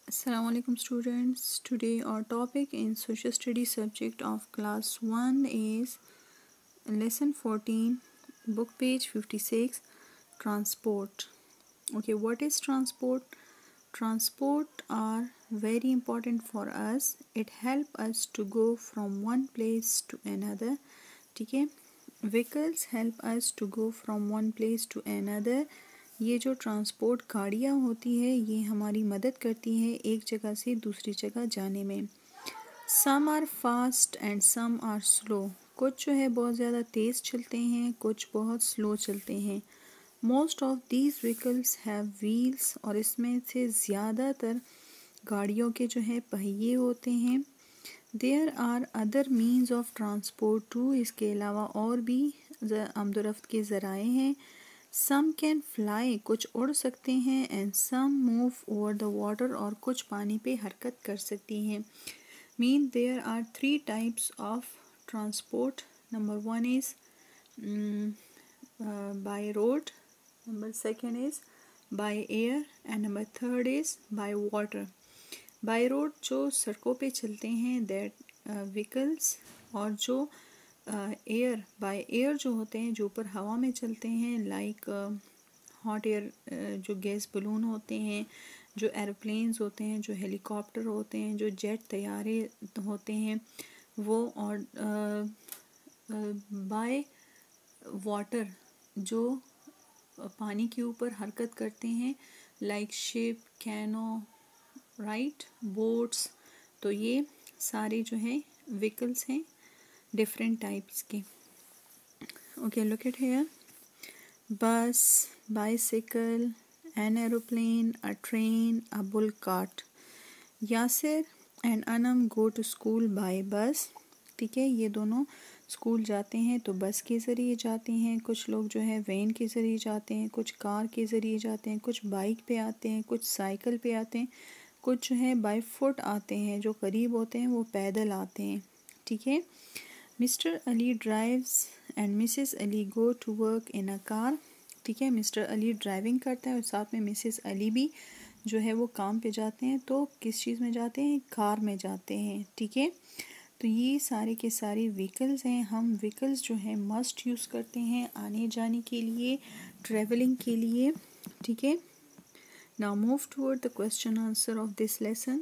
Assalamu alaikum students. Today our topic in social studies subject of class 1 is lesson 14, book page 56, transport. Okay, what is transport? Transport are very important for us. It help us to go from one place to another. ठीक है, vehicles help us to go from one place to another. ये जो transport गाड़ियाँ होती है ये हमारी मदद करती है एक जगह से दूसरी जगह जाने में. Some are fast and some are slow. कुछ जो है बहुत ज़्यादा तेज़ चलते हैं, कुछ बहुत स्लो चलते हैं. Most of these vehicles have wheels. और इसमें से ज़्यादातर गाड़ियों के जो है पहिए होते हैं. There are other means of transport too. इसके अलावा और भी आमदोरफ्त के ज़राए हैं. Some can fly. कुछ उड़ सकते हैं. And some move over the water. और कुछ पानी पे हरकत कर सकती हैं. Mean there are 3 types of transport. Number 1 is by road, number 2 is by air and number 3 is by water. By road जो सड़कों पे चलते हैं दैट व्हीकल्स. और जो एयर बाय एयर जो होते हैं जो ऊपर हवा में चलते हैं लाइक हॉट एयर, जो गैस बलून होते हैं, जो एरोप्लेन्स होते हैं, जो हेलीकॉप्टर होते हैं, जो जेट तैयारे होते हैं वो. और बाय वाटर जो पानी के ऊपर हरकत करते हैं like ship, canoe, right, boats. तो ये सारे जो है व्हीकल्स हैं डिफरेंट टाइप्स के. Okay, look at here. Bus, bicycle, an aeroplane, a train, a bull cart. Yasir and Anam go to school by bus. ठीक है, ये दोनों स्कूल जाते हैं तो बस के ज़रिए जाते हैं. कुछ लोग जो है वैन के ज़रिए जाते हैं, कुछ कार के ज़रिए जाते हैं, कुछ बाइक पे आते हैं, कुछ साइकिल पे आते हैं, कुछ जो है बाय फुट आते हैं. जो करीब होते हैं वो पैदल आते हैं. ठीक है. Mister Ali drives and missus Ali go to work in a car. ठीक है, मिस्टर अली ड्राइविंग करता है और साथ में मिसेस अली भी जो है वो काम पे जाते हैं. तो किस चीज़ में जाते हैं? कार में जाते हैं. ठीक है, तो ये सारे के सारे व्हीकल्स हैं. हम व्हीकल्स जो है मस्ट यूज़ करते हैं आने जाने के लिए, ट्रैवलिंग के लिए. ठीक है. Now move toward the question answer of this lesson.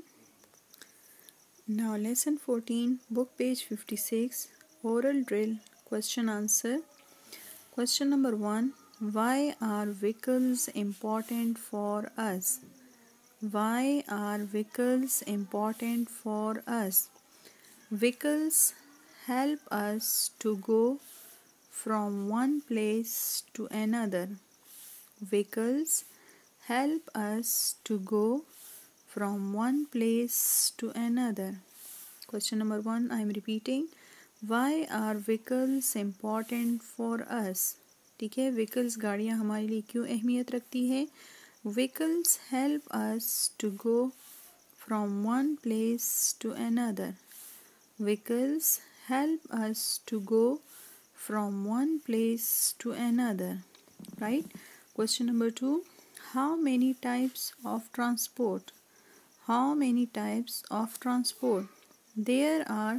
Now lesson 14, book page 56, oral drill, question answer. Question number 1, why are vehicles important for us? Why are vehicles important for us? Vehicles help us to go from one place to another. Vehicles help us to go from one place to another. Question number 1, I am repeating. Why are vehicles important for us? ठीक है, vehicles गाड़ियाँ हमारे लिए क्यों अहमियत रखती है? Vehicles help us to go from one place to another. Vehicles help us to go from one place to another. Right? Question number 2, how many types of transport? How many types of transport? There are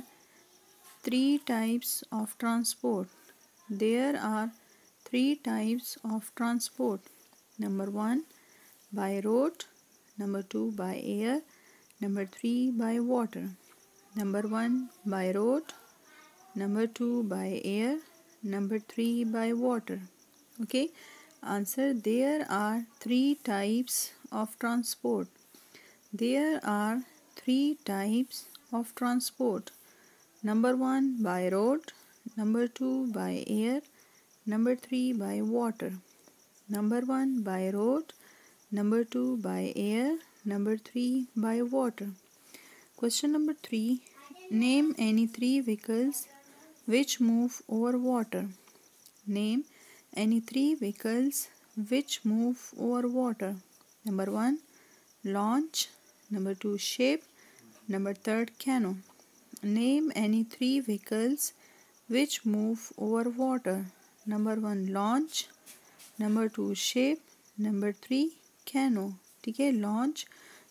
3 types of transport. There are 3 types of transport. Number 1, by road. Number 2, by air. Number 3, by water. Number 1, by road. Number 2, by air. Number 3, by water. Okay. Answer, there are 3 types of transport. There are 3 types of transport. Number 1, by road. Number 2, by air. Number 3, by water. Number 1, by road. Number 2, by air. Number 3, by water. Question number 3, name any 3 vehicles which move over water. Name any 3 vehicles which move over water. Number 1, launch. Number 2, ship. Number 3, canoe. Name any 3 vehicles which move over water. Number 1, launch. Number 2, ship. Number 3, canoe. ठीक है, launch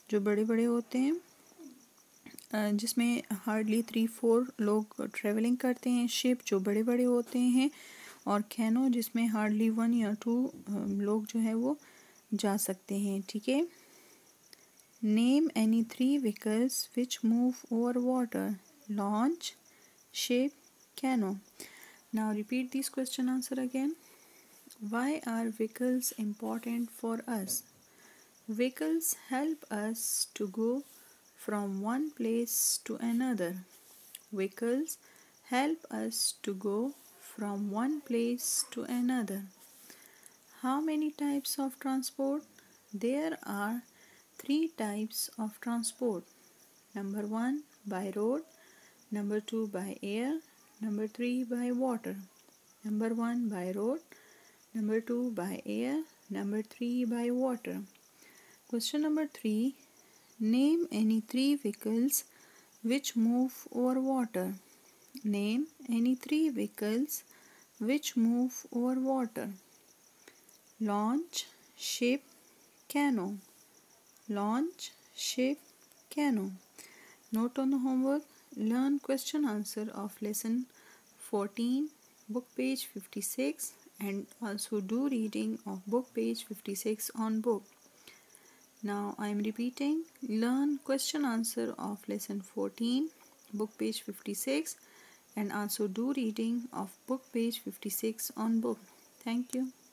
जो बड़े बड़े होते हैं, जिसमें hardly 3-4 लोग travelling करते हैं। शिप जो बड़े बड़े होते हैं, और कैनो जिसमें हार्डली 1 या 2 लोग जो है वो जा सकते हैं। ठीक है। Name any 3 vehicles which move over water. Launch, ship, canoe. Now repeat this question answer again. Why are vehicles important for us? Vehicles help us to go from one place to another. Vehicles help us to go from one place to another. How many types of transport? There are 3 types of transport. Number 1 by road, number 2 by air, number 3 by water. Number 1 by road, number 2 by air, number 3 by water. Question number 3. Name any 3 vehicles which move over water. Name any 3 vehicles which move over water. Launch, ship, canoe. Launch, ship, canoe. Note on the homework. Learn question answer of lesson 14, book page 56, and also do reading of book page 56 on book. Now I am repeating. Learn question answer of lesson 14, book page 56, and also do reading of book page 56 on book. Thank you.